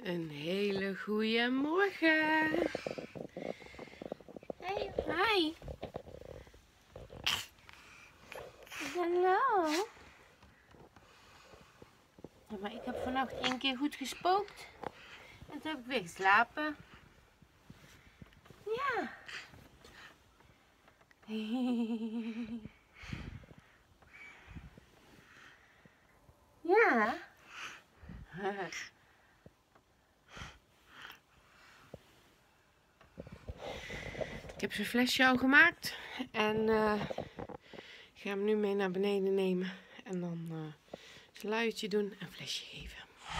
Een hele goede morgen. Hey. Hi. Hallo. Ja, maar ik heb vannacht 1 keer goed gespookt. En toen heb ik weer geslapen. Ja. Ja. Ik heb zo'n flesje al gemaakt. En ik ga hem nu mee naar beneden nemen. En dan een luiertje doen en een flesje geven.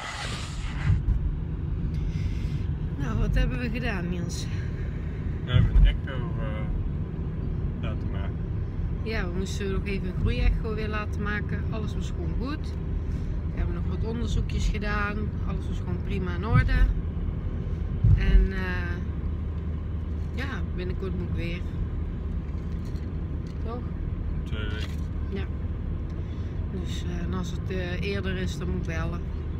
Nou, wat hebben we gedaan, Niels? We hebben een echo laten maken. Ja, we moesten nog even een groeiecho weer laten maken. Alles was gewoon goed. We hebben nog wat onderzoekjes gedaan. Alles was gewoon prima in orde. En ja, binnenkort moet ik weer. Toch? 2 weken. Ja. Dus en als het eerder is, dan moet ik bellen.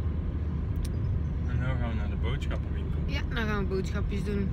En nu gaan we naar de boodschappenwinkel. Ja, dan gaan we boodschapjes doen.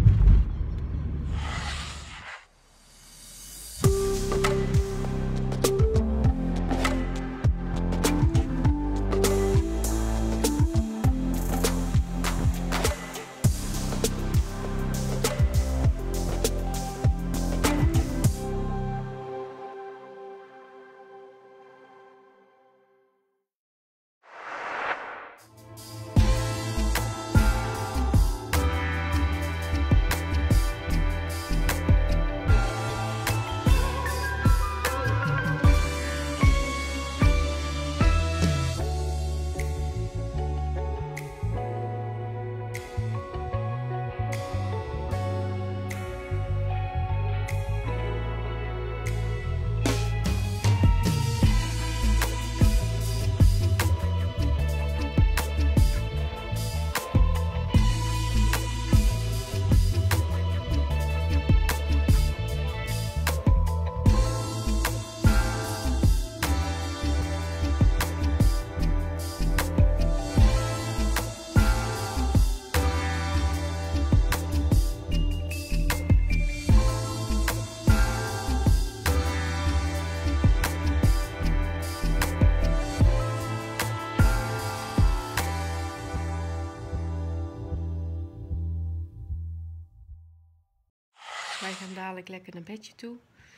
Wij gaan dadelijk lekker naar bedje toe.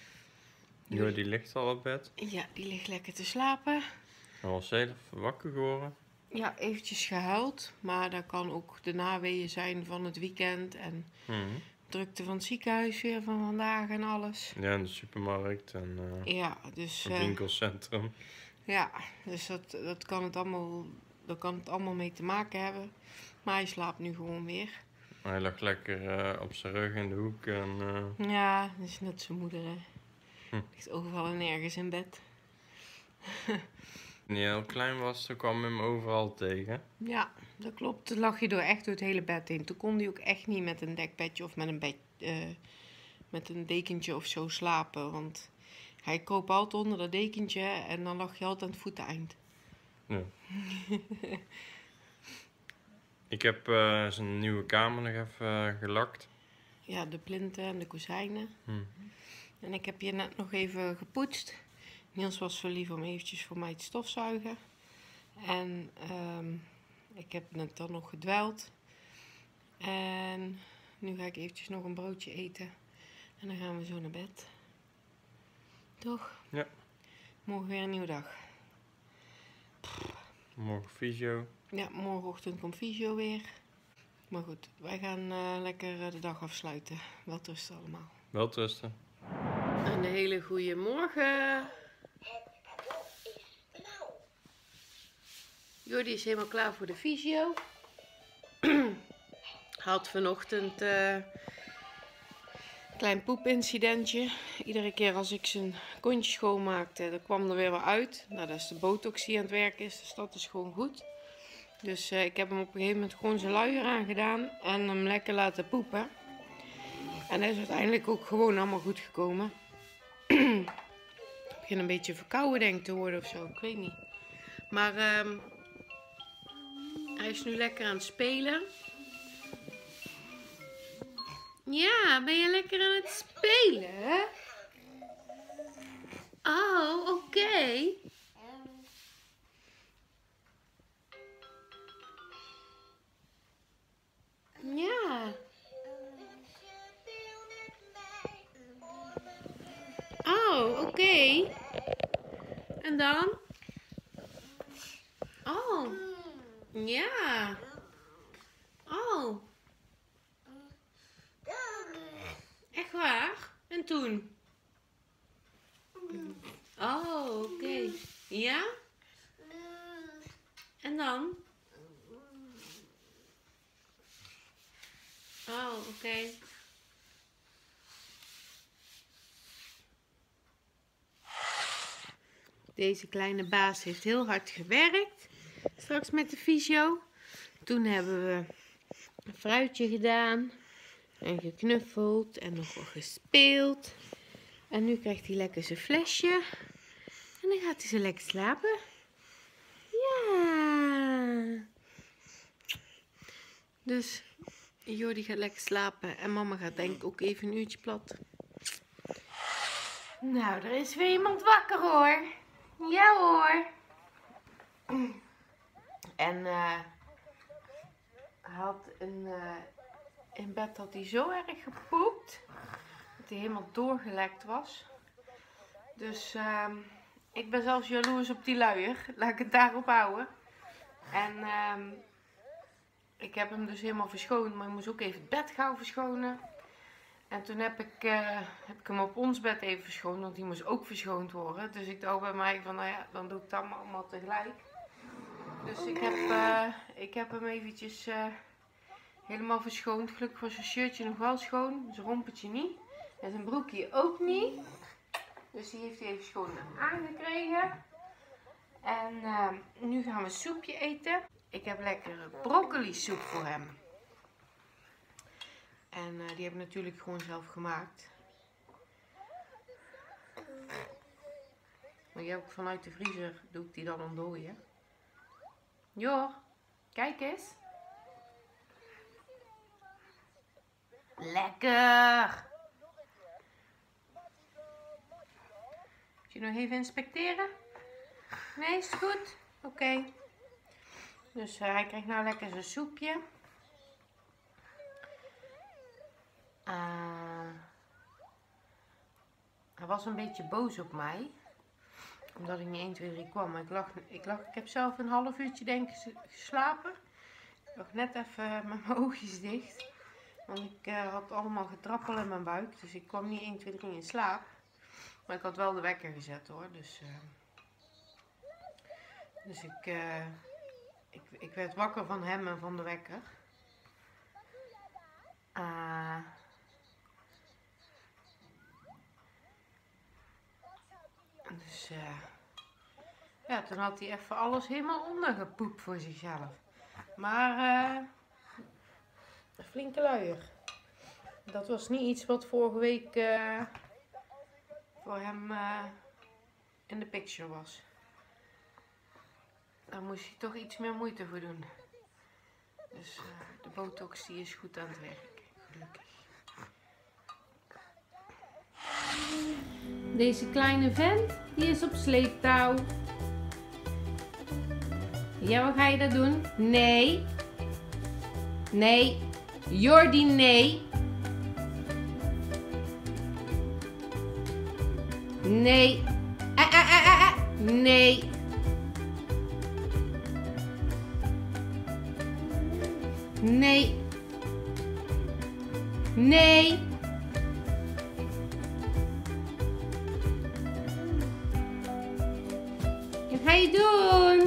Jo, die ligt al op bed. Ja, die ligt lekker te slapen. Hij was zelf wakker geworden. Ja, eventjes gehuild. Maar dat kan ook de naweeën zijn van het weekend. En drukte van het ziekenhuis weer van vandaag en alles. Ja, in de supermarkt en Ja, dus het winkelcentrum. ja, dus dat kan het allemaal mee te maken hebben. Maar hij slaapt nu gewoon weer. Hij lag lekker op zijn rug in de hoek en Ja, dat is net zijn moeder, hè. Hm. Ligt overal en nergens in bed. toen hij heel klein was, toen kwam hem overal tegen. Ja, dat klopt. Toen lag je echt door het hele bed heen. Toen kon hij ook echt niet met een dekbedje of met met een dekentje of zo slapen. Want hij kroop altijd onder dat dekentje en dan lag je altijd aan het voeteneind. Ja. Ik heb zijn nieuwe kamer nog even gelakt. Ja, de plinten en de kozijnen. Hm. En ik heb hier net nog even gepoetst. Niels was zo lief om eventjes voor mij te stofzuigen. En ik heb net dan nog gedweld. En nu ga ik eventjes nog een broodje eten. En dan gaan we zo naar bed. Toch? Ja. Morgen weer een nieuwe dag. Morgen fysio. Ja, morgenochtend komt fysio weer. Maar goed, wij gaan lekker de dag afsluiten. Welterusten allemaal. Welterusten. Een hele goede morgen. Jordi is helemaal klaar voor de fysio. Had vanochtend een klein poepincidentje. Iedere keer als ik zijn kontje schoonmaakte, dan kwam er weer wat uit. Nou, dat is de botox die aan het werken is, dus dat is gewoon goed. Dus ik heb hem op een gegeven moment gewoon zijn luier aangedaan en hem lekker laten poepen. En dat is uiteindelijk ook gewoon allemaal goed gekomen. Ik begin een beetje verkouden denk ik te worden of zo, ik weet niet. Maar Hij is nu lekker aan het spelen. Ja, ben je lekker aan het spelen? Oh, oké. Ja. Oh, oké. En dan? Oh. Ja. Oh. Echt waar? En toen? Oh, oké. Ja? En dan? Oh, oké. Deze kleine baas heeft heel hard gewerkt. Straks met de fysio. Toen hebben we een fruitje gedaan. En geknuffeld. En nog wel gespeeld. En nu krijgt hij lekker zijn flesje. En dan gaat hij zo lekker slapen. Ja. Dus Jordi gaat lekker slapen. En mama gaat denk ik ook even een uurtje plat. Nou, er is weer iemand wakker hoor. Ja hoor. En in bed had hij zo erg gepoept. Dat hij helemaal doorgelekt was. Dus ik ben zelfs jaloers op die luier. Laat ik het daarop houden. En ik heb hem dus helemaal verschoond. Maar ik moest ook even het bed gauw verschonen. En toen heb ik hem op ons bed even verschoond. Want die moest ook verschoond worden. Dus ik dacht bij mij van nou ja, dan doe ik dat allemaal tegelijk. Dus ik heb hem eventjes helemaal verschoond. Gelukkig was zijn shirtje nog wel schoon. Zijn rompertje niet. En zijn broekje ook niet. Dus die heeft hij even schoon aangekregen. En nu gaan we soepje eten. Ik heb lekkere broccoli soep voor hem. En die heb ik natuurlijk gewoon zelf gemaakt. Maar die heb ik vanuit de vriezer, doe ik die dan ontdooien. Jor, kijk eens. Lekker! Moet je nog even inspecteren? Nee, is het goed? Oké. Dus hij krijgt nou lekker zijn soepje. Hij was een beetje boos op mij. Omdat ik niet 1, 2, 3 kwam. Maar ik heb zelf een half uurtje denk ik geslapen. Ik lag net even met mijn oogjes dicht. Want ik had allemaal getrappel in mijn buik. Dus ik kwam niet 1, 2, 3 in slaap. Maar ik had wel de wekker gezet hoor. Dus ik werd wakker van hem en van de wekker. Dus ja, toen had hij even alles helemaal ondergepoept voor zichzelf. Maar een flinke luier. Dat was niet iets wat vorige week voor hem in de picture was. Daar moest hij toch iets meer moeite voor doen. Dus de botox die is goed aan het werk. Gelukkig. Deze kleine vent, die is op sleeptouw. Ja, wat ga je dat doen? Nee. Nee. Jordi, nee. Nee. Nee. Nee. Nee. Wat ga je doen?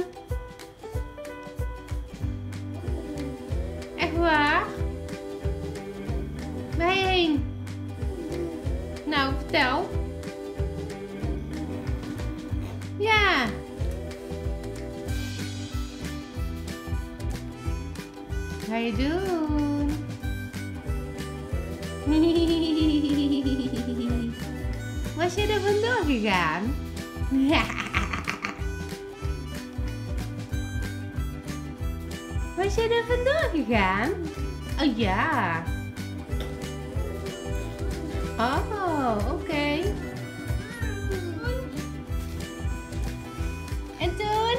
Echt waar? Waar ben je heen? Nou, vertel. Ja. Wat ga je doen? Was je er vandoor gegaan? Was jij er vandoor gegaan? Oh ja. Oh, oké. En toen?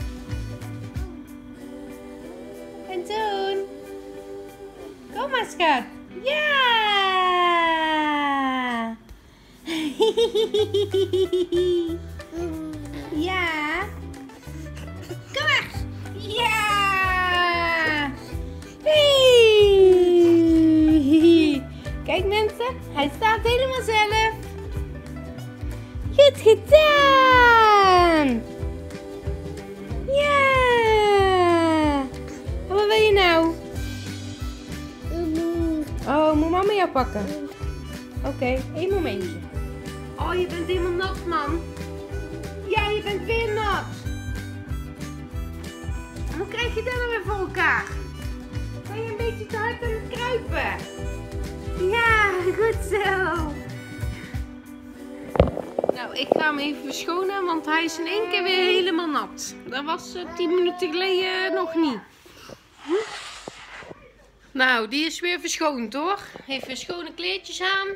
En toen? Kom maar, schat. Ja! Ja. Kom maar. Ja. Hey. Kijk mensen, hij staat helemaal zelf. Goed gedaan. Ja. En wat wil je nou? Oh, moet mama jou pakken? Oké, één momentje. Oh, je bent helemaal nat, man. Ja, je bent weer nat. En hoe krijg je dat nou weer voor elkaar? Ben je een beetje te hard aan het kruipen? Ja, goed zo. Nou, ik ga hem even verschonen, want hij is in één keer weer helemaal nat. Dat was 10 minuten geleden nog niet. Nou, die is weer verschoond hoor. Heeft weer schone kleertjes aan.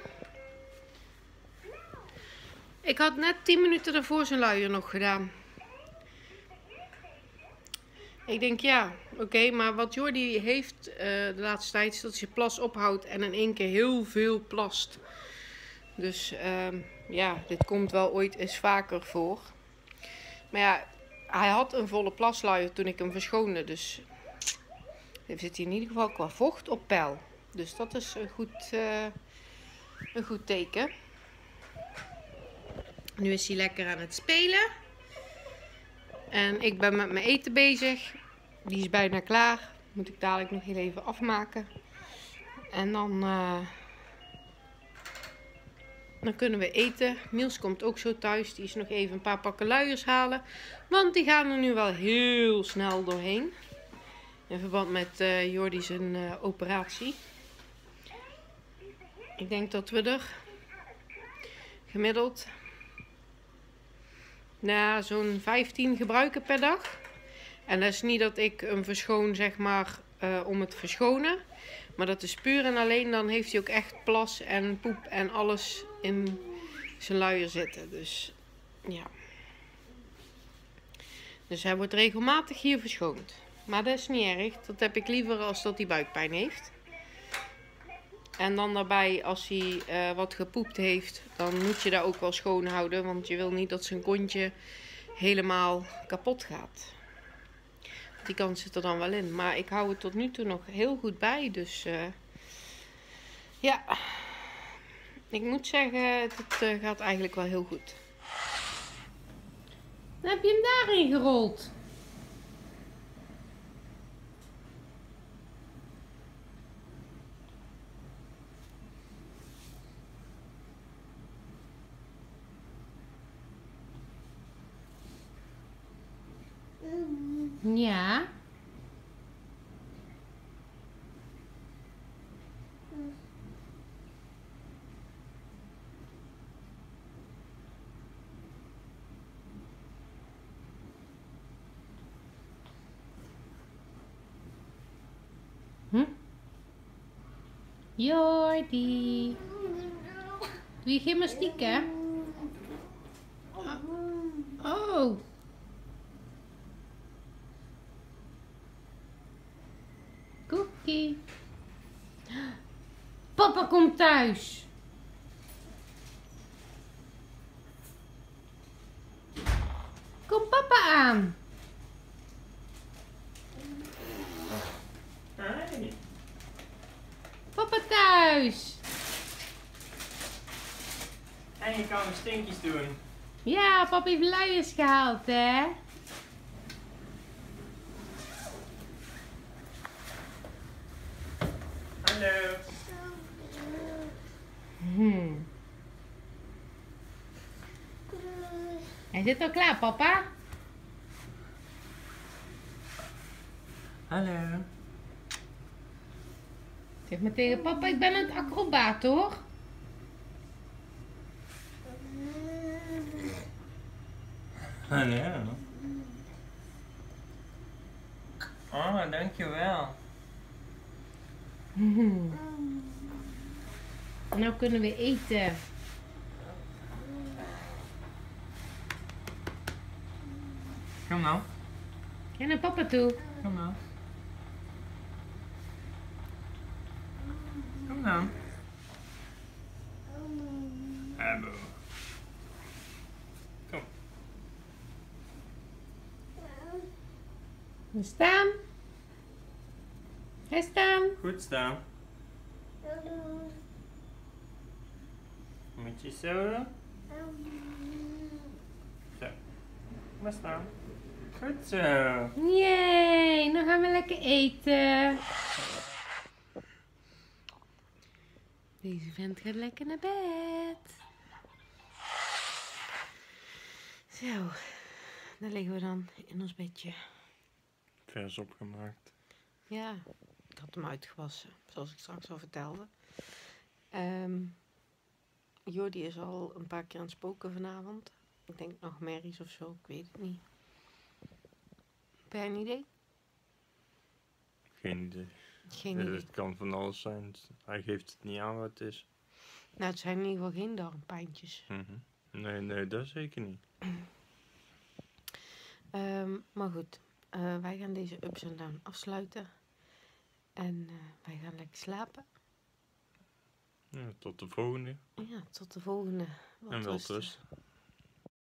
Ik had net 10 minuten daarvoor zijn luier nog gedaan. Ik denk ja, oké, maar wat Jordi heeft de laatste tijd is dat hij plas ophoudt en in één keer heel veel plast. Dus ja, dit komt wel ooit eens vaker voor. Maar ja, hij had een volle plasluier toen ik hem verschoonde, dus er zit in ieder geval qua vocht op peil. Dus dat is een goed teken. Nu is hij lekker aan het spelen. En ik ben met mijn eten bezig. Die is bijna klaar. Moet ik dadelijk nog heel even afmaken. En dan kunnen we eten. Niels komt ook zo thuis. Die is nog even een paar pakken luiers halen. Want die gaan er nu wel heel snel doorheen. In verband met Jordi zijn operatie. Ik denk dat we er gemiddeld zo'n 15 gebruiken per dag. En dat is niet dat ik hem verschoon zeg maar om het verschonen. Maar dat is puur en alleen dan heeft hij ook echt plas en poep en alles in zijn luier zitten. Dus ja. Dus hij wordt regelmatig hier verschoond. Maar dat is niet erg. Dat heb ik liever als dat hij buikpijn heeft. En dan daarbij, als hij wat gepoept heeft, dan moet je daar ook wel schoon houden. Want je wil niet dat zijn kontje helemaal kapot gaat. Die kans zit er dan wel in. Maar ik hou het tot nu toe nog heel goed bij. Dus ja, ik moet zeggen, het gaat eigenlijk wel heel goed. Dan heb je hem daarin gerold. Ja. Jordi. Doe je gymnastiek, hè? Oh. Cookie. Papa komt thuis. Kom papa aan. Hey. Papa thuis. En je kan stinkjes doen. Ja, papa heeft luiers gehaald, hè? Hallo. Hij zit al klaar, papa. Hallo. Zeg maar tegen papa, ik ben een acrobaat, hoor. Hallo. Oh, dankjewel. Nou kunnen we eten. Kom nou. Ga naar papa toe. Kom nou. Kom nou. Abo. Kom. We staan. Ga staan. Goed staan. Moet je zo doen? Zo. Maar staan. Goed zo. Jee, dan gaan we lekker eten. Deze vent gaat lekker naar bed. Zo, daar liggen we dan in ons bedje. Vers opgemaakt. Ja, ik had hem uitgewassen, zoals ik straks al vertelde. Jordi is al een paar keer aan het spoken vanavond. Ik denk nog merries of zo, ik weet het niet. Heb jij een idee? Geen idee. Geen idee. Het kan van alles zijn. Hij geeft het niet aan wat het is. Nou, het zijn in ieder geval geen darmpijntjes. Nee, dat zeker niet. Maar goed, wij gaan deze ups en downs afsluiten. En wij gaan lekker slapen. Ja, tot de volgende. Ja, tot de volgende. En wel rusten.